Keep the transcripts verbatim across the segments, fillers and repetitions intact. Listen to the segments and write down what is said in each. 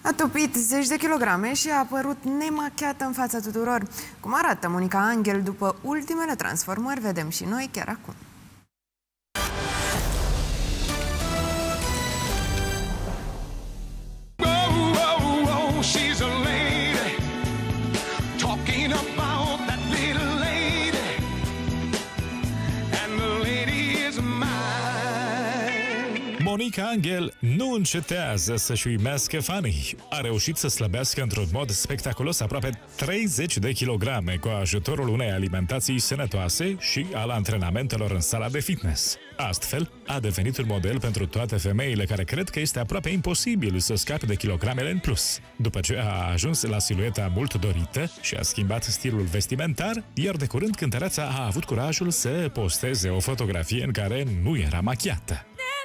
A topit zeci de kilograme și a apărut nemachiată în fața tuturor. Cum arată Monica Angel după ultimele transformări, vedem și noi chiar acum. Monica Angel nu încetează să-și uimească fanii. A reușit să slăbească într-un mod spectaculos aproape treizeci de kilograme cu ajutorul unei alimentații sănătoase și al antrenamentelor în sala de fitness. Astfel, a devenit un model pentru toate femeile care cred că este aproape imposibil să scape de kilogramele în plus. După ce a ajuns la silueta mult dorită și a schimbat stilul vestimentar, iar de curând cântăreața a avut curajul să posteze o fotografie în care nu era machiată.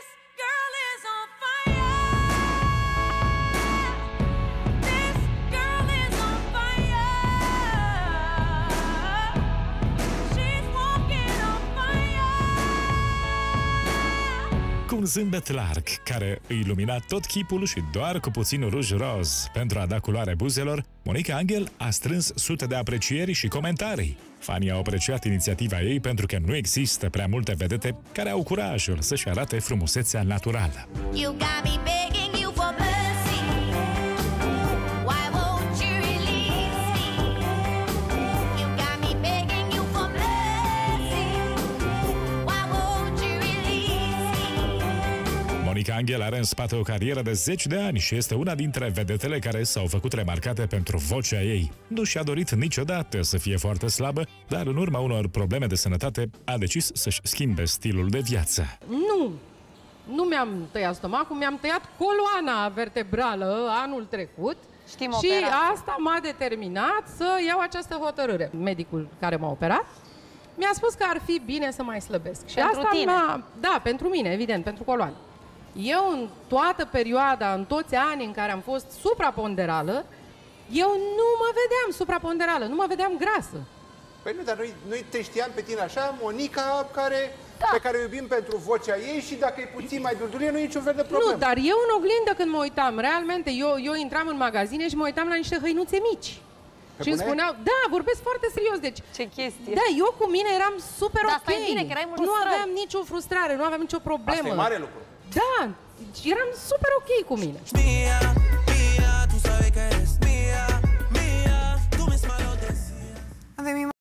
Cu un zâmbet larg, care îi lumina tot chipul și doar cu puțin ruj roz pentru a da culoare buzelor, Monica Angel a strâns sute de aprecieri și comentarii. Fanii au apreciat inițiativa ei pentru că nu există prea multe vedete care au curajul să-și arate frumusețea naturală. Monica Angel are în spate o carieră de zeci de ani și este una dintre vedetele care s-au făcut remarcate pentru vocea ei. Nu și-a dorit niciodată să fie foarte slabă, dar în urma unor probleme de sănătate a decis să-și schimbe stilul de viață. Nu! Nu mi-am tăiat stomacul, mi-am tăiat coloana vertebrală anul trecut. Știm și operație. asta m-a determinat să iau această hotărâre. Medicul care m-a operat mi-a spus că ar fi bine să mai slăbesc. Și pentru asta tine? Da, pentru mine, evident, pentru coloană. Eu, în toată perioada, în toți anii în care am fost supraponderală, eu nu mă vedeam supraponderală, nu mă vedeam grasă. Păi nu, dar noi, noi te știam pe tine așa, Monica, care, da. pe care o iubim pentru vocea ei și dacă e puțin mai durdurie, nu e niciun fel de problemă. Nu, dar eu în oglindă când mă uitam, realmente, eu, eu intram în magazine și mă uitam la niște hăinuțe mici. Pe și îmi spuneau, da, vorbesc foarte serios, deci... Ce chestie! Da, eu cu mine eram super da, ok. bine, că erai nu aveam nicio frustrare, nu aveam nicio problemă. Asta e mare lucru. Da, eram super ok cu mine. Avem